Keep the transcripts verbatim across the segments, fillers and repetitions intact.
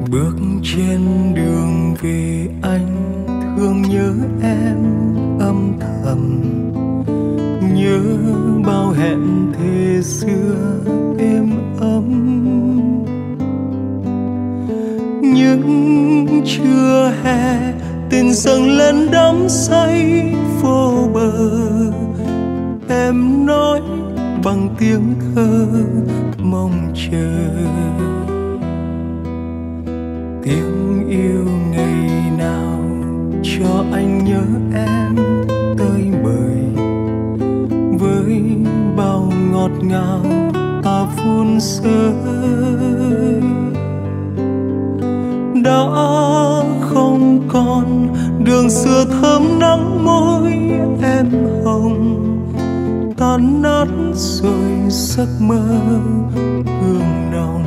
Bước trên đường về anh thương nhớ em âm thầm, nhớ bao hẹn thề xưa êm ấm. Những trưa hè tình dâng lên đắm say vô bờ, em nói bằng tiếng thơ mong chờ. Tiếng yêu ngày nào cho anh nhớ em tơi bời, với bao ngọt ngào ta vun sới. Đã không còn đường xưa thơm nắng môi em hồng, tan nát rồi giấc mơ hương nồng.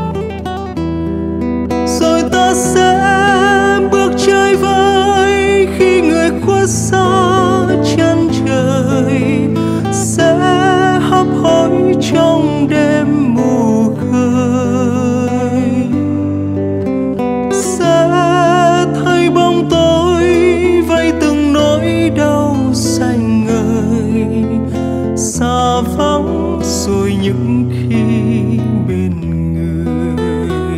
Rồi ta sẽ bước chơi vơi khi người khuất xa chân trời, sẽ hấp hối trong đêm mù khơi, sẽ thấy bóng tối vây từng nỗi đau xanh ngời, xa vắng rồi những khi bên người.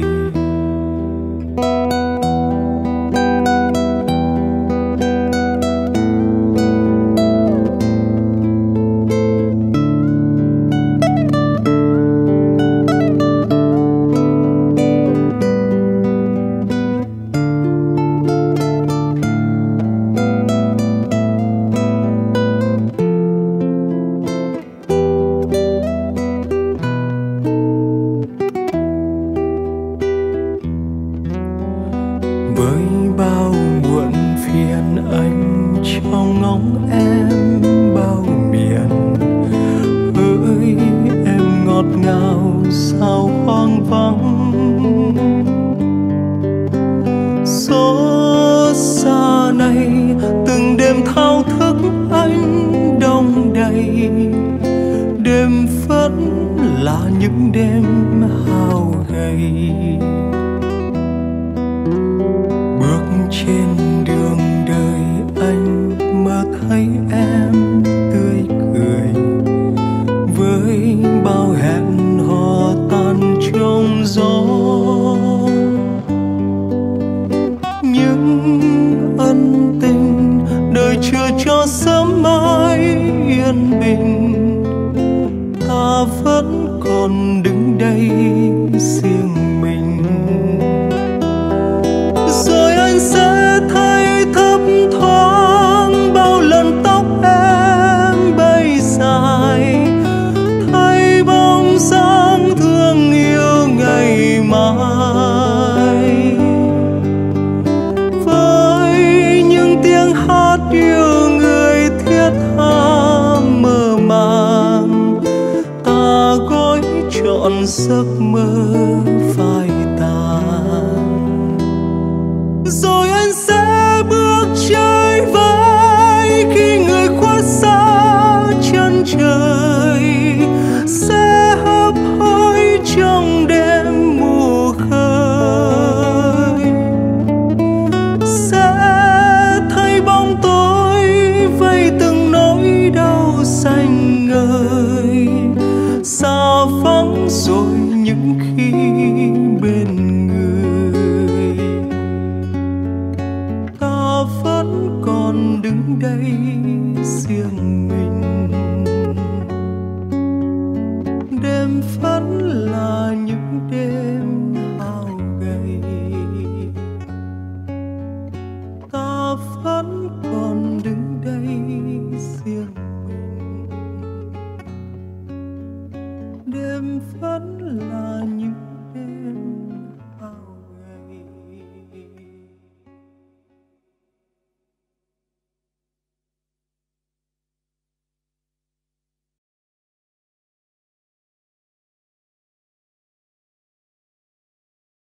Với bao muộn phiền anh trong ngóng em bao miền, hỡi em ngọt ngào sao hoang vắng. Xót xa này từng đêm thao thức anh đông đầy, đêm vẫn là những đêm hao gầy. Bước trên đường đời anh mơ thấy em tươi cười, với bao hẹn hò tan trong gió. Những ân tình đời chưa cho sớm mai yên bình, ta vẫn còn đứng đây riêng mình. Rồi anh sẽ thấy thấp thoáng bao lần tóc em bay dài, thấy bóng dáng thương yêu ngày mai. Với những tiếng hát yêu người thiết tha mơ màng, ta gói trọn giấc mơ phai tàn. Rồi anh sẽ bước chơi với khi người khuất xa chân trời, sẽ hấp hối trong đêm mù khơi, sẽ thấy bóng tối vây từng nỗi đau xanh ngời, xa vắng rồi những khi bên người. Ta vẫn còn đứng đây riêng mình, đêm vẫn là những đêm hao gầy. Ta vẫn còn đứng đây riêng mình, đêm vẫn là những